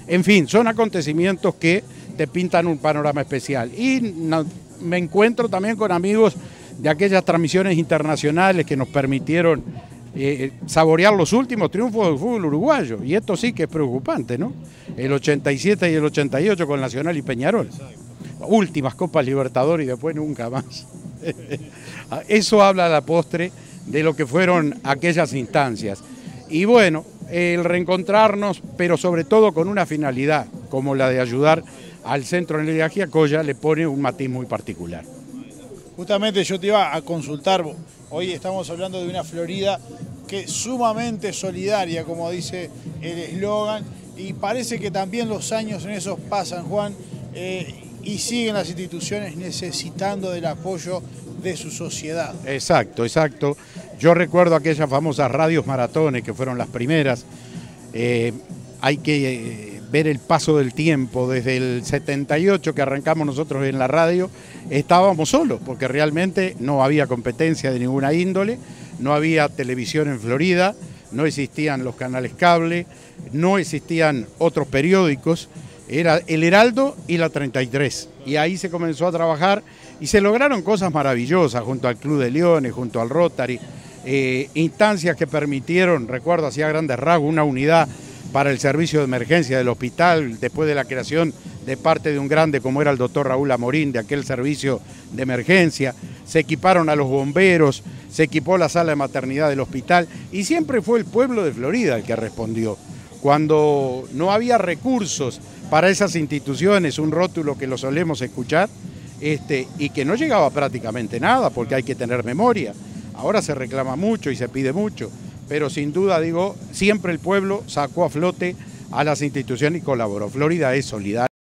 En fin, son acontecimientos que te pintan un panorama especial. Y me encuentro también con amigos de aquellas transmisiones internacionales que nos permitieron saborear los últimos triunfos del fútbol uruguayo. Y esto sí que es preocupante, ¿no? El 87 y el 88 con Nacional y Peñarol. Últimas Copas Libertadores y después nunca más. Eso habla a la postre de lo que fueron aquellas instancias. Y bueno, el reencontrarnos, pero sobre todo con una finalidad, como la de ayudar al Centro de Energía Coya, le pone un matiz muy particular. Justamente yo te iba a consultar, hoy estamos hablando de una Florida que es sumamente solidaria, como dice el eslogan, y parece que también los años en esos pasan, Juan, y siguen las instituciones necesitando del apoyo de su sociedad. Exacto, exacto. Yo recuerdo aquellas famosas radios maratones que fueron las primeras. Hay que ver el paso del tiempo. Desde el 78 que arrancamos nosotros en la radio, estábamos solos, porque realmente no había competencia de ninguna índole, no había televisión en Florida, no existían los canales cable, no existían otros periódicos. Era el Heraldo y la 33, y ahí se comenzó a trabajar y se lograron cosas maravillosas junto al Club de Leones, junto al Rotary, instancias que permitieron, recuerdo hacía grandes rasgos, una unidad para el servicio de emergencia del hospital, después de la creación de parte de un grande como era el doctor Raúl Amorín, de aquel servicio de emergencia, se equiparon a los bomberos, se equipó la sala de maternidad del hospital, y siempre fue el pueblo de Florida el que respondió. Cuando no había recursos para esas instituciones, un rótulo que lo solemos escuchar, y que no llegaba prácticamente nada, porque hay que tener memoria. Ahora se reclama mucho y se pide mucho, pero sin duda, digo, siempre el pueblo sacó a flote a las instituciones y colaboró. Florida es solidaria.